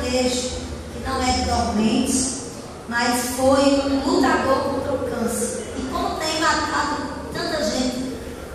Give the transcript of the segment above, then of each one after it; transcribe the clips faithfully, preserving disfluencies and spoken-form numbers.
sertanejo que não é de dormentes, mas foi um lutador contra o câncer. E como tem matado tanta gente,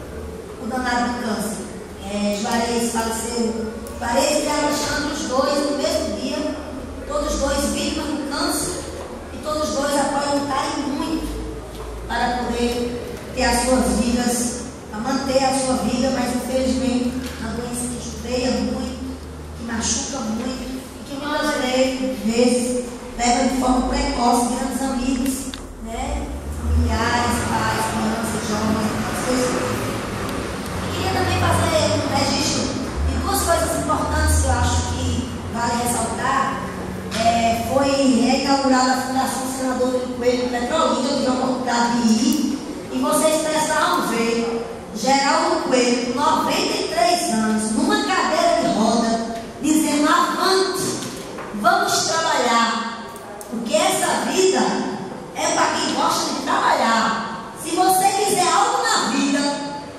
o danado do câncer. É, Juarez faleceu, Juarez e Alexandre, os dois no mesmo dia, todos os dois vítimas do câncer, e todos os dois apoiam lutarem muito para poder ter as suas vidas, para manter a sua vida, mas infelizmente uma doença que judeia muito, que machuca muito, e que muitas vezes leva de forma precoce grandes amigos, né? Familiares, pais, crianças, jovens, pessoas. Eu queria também fazer um registro de duas coisas importantes que eu acho que vale ressaltar. É, foi reinaugurada a Fundação Senador do Coelho Petrolina, eu tive a oportunidade de ir, e vocês precisaram ver Geraldo Coelho, com noventa e três anos, numa cadeira de roda, dizendo: avante, vamos trabalhar, porque essa vida é para quem gosta de trabalhar. Se você quiser algo na vida,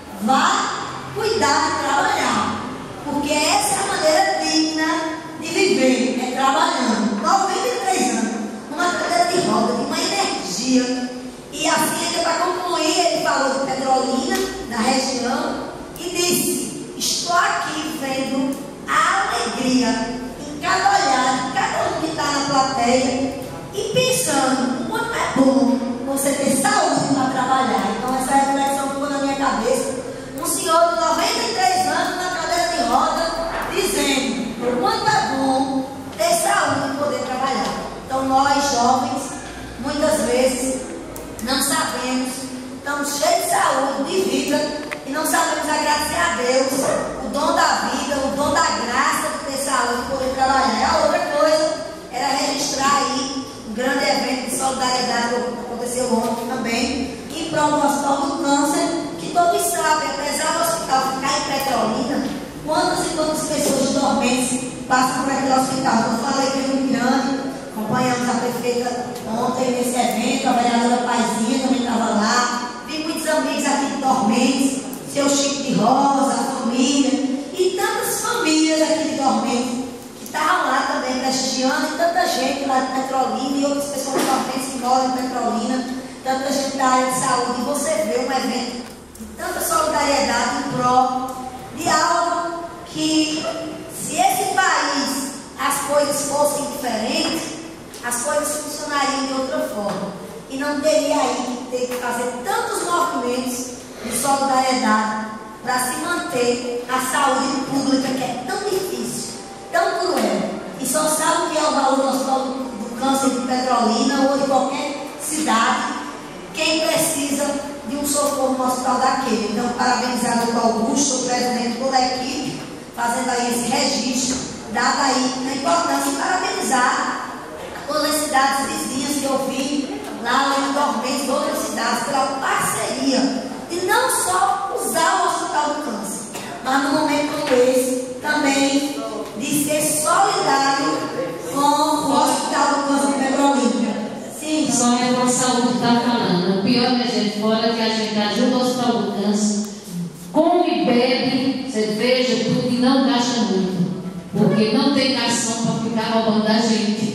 vá cuidar de trabalhar, porque essa é a maneira digna de viver, é trabalhando. noventa e três anos, numa cadeira de roda, de uma energia. E assim, para concluir, ele falou de Petrolina, da região, e disse: estou aqui vendo a alegria em cada olhar, em cada um que está na plateia, e pensando o quanto é bom você ter saúde para trabalhar. Então essa reflexão ficou na minha cabeça. Um senhor de noventa e três anos na cadeira de roda, dizendo o quanto é bom ter saúde e poder trabalhar. Então nós jovens, muitas vezes, não sabemos, estamos cheios de saúde, de vida, e não sabemos agradecer a Deus o dom da vida, o dom da graça de ter saúde e poder trabalhar. A outra coisa era registrar aí um grande evento de solidariedade que aconteceu ontem também, em prol do Hospital do Câncer, que todos sabem, apesar do hospital ficar em Petrolina, quantas e quantas pessoas dormentes passam por aquele hospital. Eu falei que é muito grande. Acompanhamos a prefeita ontem nesse evento, a vereadora Paizinha também estava lá. Vi muitos amigos aqui de Dormentes, seu Chico de Rosa, a família, e tantas famílias aqui de Dormentes que estavam lá também prestigiando, e tanta gente lá de Petrolina e outras pessoas de Dormentes que moram em Petrolina, tanta gente da área de saúde. E você vê um evento de tanta solidariedade em prol de algo que, se esse país as coisas fossem diferentes, as coisas funcionariam de outra forma, e não teria aí que ter que fazer tantos movimentos de solidariedade para se manter a saúde pública, que é tão difícil, tão cruel, e só sabe o que é o valor do Hospital do Câncer de Petrolina ou de qualquer cidade, quem precisa de um socorro no hospital daquele. Então, parabenizar o doutor Augusto, o presidente, toda a equipe, fazendo aí esse registro, dada aí a importância, e parabenizar todas as cidades vizinhas que eu vi lá em Dormentes, outras cidades, pela parceria de não só usar o Hospital do Câncer, mas no momento como esse, também de ser solidário com o Hospital do Câncer de Petrolina. Sim. Só é com a saúde está falando. O pior que a gente fora é que a gente ajuda o Hospital do Câncer, come, bebe, cerveja, tudo, e não gasta muito, porque não tem garçom para ficar roubando da gente.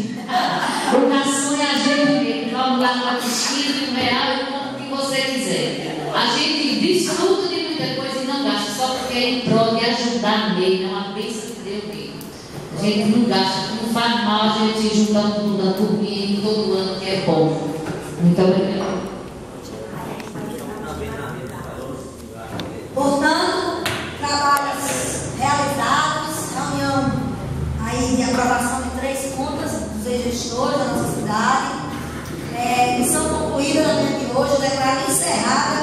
O garçom é a gente mesmo. Vamos lá com a piscina, um real, e quanto que você quiser. A gente desfruta de muita coisa e não gasta, só porque é em prol de ajudar mesmo. É uma bênção que Deus mesmo. A gente não gasta, não faz mal a gente juntar tudo na turminha todo ano, que é bom. Muito obrigada. Portanto, trabalhos realizados, reunião aí de aprovação de três contas dos gestores da nossa cidade. É, missão concluída na manhã de hoje, declarada encerrada